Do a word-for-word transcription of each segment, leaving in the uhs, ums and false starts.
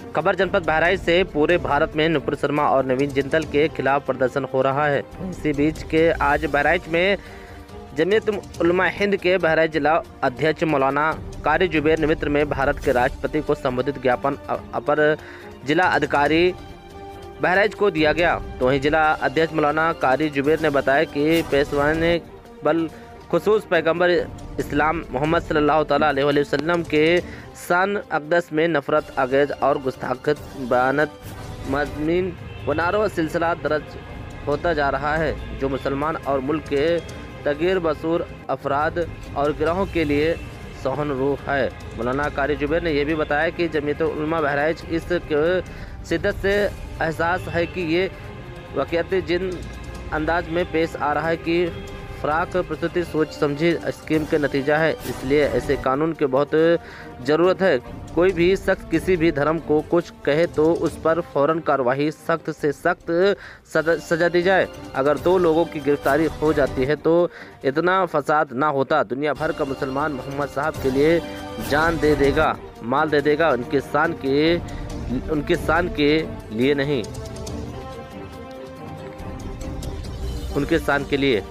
खबर जनपद बहराइच से पूरे भारत में नुपुर शर्मा और नवीन जिंदल के खिलाफ प्रदर्शन हो रहा है। इसी बीच के आज बहराइच में जमीयत उलमा हिंद के बहराइच जिला अध्यक्ष मौलाना कारी जुबैर निमित्त में भारत के राष्ट्रपति को संबोधित ज्ञापन अपर जिला अधिकारी बहराइच को दिया गया। तो वहीं जिला अध्यक्ष मौलाना कारी जुबैर ने बताया कि पेशवान बल खुसूस पैगंबर इस्लाम मोहम्मद सल्लल्लाहु ताला अलैहि वसल्लम के सन अक़दस में नफ़रत आगेज और गुस्ताखत बयानत मज़मीन व नारों सिलसिला दर्ज होता जा रहा है, जो मुसलमान और मुल्क के तगीर बसूर अफराद और गिरोहों के लिए सोहन रूह है। मौलाना कारी जुबैर ने यह भी बताया कि जमीयत उलमा बहराइच इस शिद्दत से एहसास है कि ये वाक़ियत जिन अंदाज में पेश आ रहा है कि फ़राक प्रस्तुति सोच समझी स्कीम के नतीजा है, इसलिए ऐसे कानून की बहुत ज़रूरत है। कोई भी शख्स किसी भी धर्म को कुछ कहे तो उस पर फ़ौरन कार्रवाई सख्त से सख्त सज़ा दी जाए। अगर दो लोगों की गिरफ्तारी हो जाती है तो इतना फसाद ना होता। दुनिया भर का मुसलमान मोहम्मद साहब के लिए जान दे देगा, माल दे देगा, उनके शान के उनके शान के लिए नहीं, उनके शान के लिए।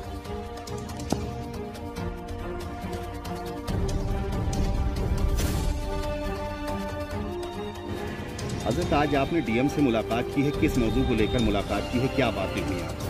हज़रत, आज आपने डीएम से मुलाकात की है, किस मौजू को लेकर मुलाकात की है, क्या बातें हुई आप?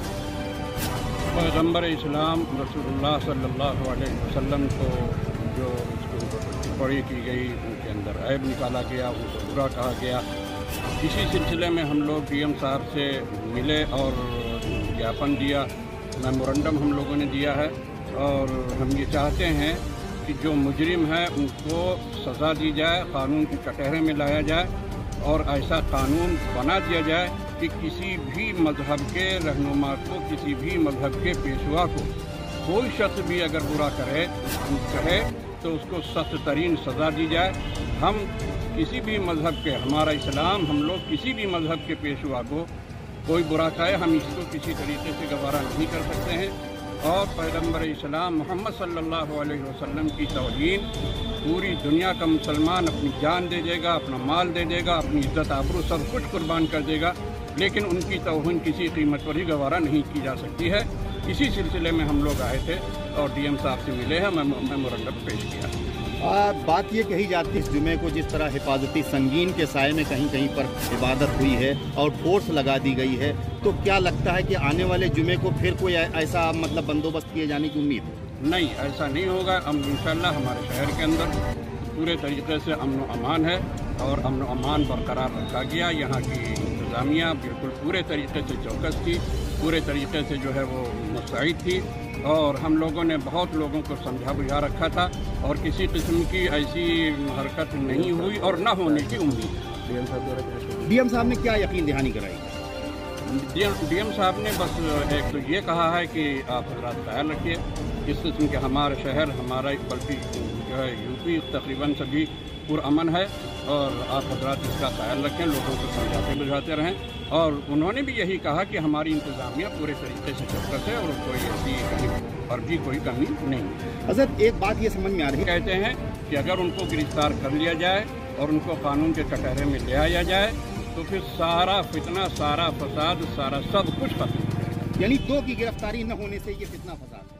पैगंबर इस्लाम रसूलुल्लाह सल्लल्लाहु अलैहि वसल्लम को जो टिप्पणी की गई, उनके अंदर ऐब निकाला गया, उनको बुरा कहा गया। इसी सिलसिले में हम लोग डीएम साहब से मिले और ज्ञापन दिया, मेमोरेंडम हम लोगों ने दिया है। और हम ये चाहते हैं कि जो मुजरिम है उनको सज़ा दी जाए, कानून के कटहरे में लाया जाए और ऐसा कानून बना दिया जाए कि किसी भी मजहब के रहनुमा को, किसी भी मजहब के पेशवा को कोई शख्स भी अगर बुरा करे कहे तो उसको सख्त तरीन सज़ा दी जाए। हम किसी भी मजहब के, हमारा इस्लाम, हम लोग किसी भी मजहब के पेशवा को कोई बुरा कहे, हम इसको किसी तरीके से गवारा नहीं कर सकते हैं। और पैगंबर इस्लाम मोहम्मद सल्लल्लाहु अलैहि वसल्लम की तौहीन पूरी दुनिया का मुसलमान अपनी जान दे देगा, अपना माल दे देगा, अपनी इज्जत आबरू सब कुछ कुर्बान कर देगा, लेकिन उनकी तौहीन किसी कीमत पर ही गवारा नहीं की जा सकती है। इसी सिलसिले में हम लोग आए थे और डीएम साहब से मिले हैं, मेमोरेंडम पेश किया। आ, बात ये कही जाती है इस जुमे को जिस तरह हिफाजती संगीन के साए में कहीं कहीं पर इबादत हुई है और फोर्स लगा दी गई है, तो क्या लगता है कि आने वाले जुमे को फिर कोई ऐसा मतलब बंदोबस्त किए जाने की उम्मीद है? नहीं, ऐसा नहीं होगा। हम इंशाअल्लाह हमारे शहर के अंदर पूरे तरीके से अमन व अमान है और अमन व अमान बरकरार रखा गया। यहाँ की इंतज़ामिया बिल्कुल पूरे तरीके से चौकस थी, पूरे तरीके से जो है वो मुस्तैद थी और हम लोगों ने बहुत लोगों को समझा बुझा रखा था और किसी किस्म की ऐसी हरकत नहीं हुई और न होने की उम्मीद है। डीएम साहब ने क्या यकीन दहानी कराई? डीएम साहब ने बस एक तो ये कहा है कि आप हजरात ख्याल रखिए, इस किस्म के हमारे शहर, हमारा बल्कि जो है यूपी तकरीबन सभी पुरअमन है और आप हजरात इसका ख्याल रखें, लोगों को समझाते बुझाते रहें। और उन्होंने भी यही कहा कि हमारी इंतज़ामिया पूरे तरीके से चौकस है और कोई ऐसी कहीं पर भी कोई कमी नहीं है। हज़रत, एक बात ये समझ में आ रही है, कहते हैं कि अगर उनको गिरफ्तार कर लिया जाए और उनको कानून के कटहरे में ले आया जाए तो फिर सारा फितना, सारा फसाद, सारा सब कुछ खत्म हो जाएगा। यानी दो की गिरफ्तारी न होने से ये फितना फसाद है।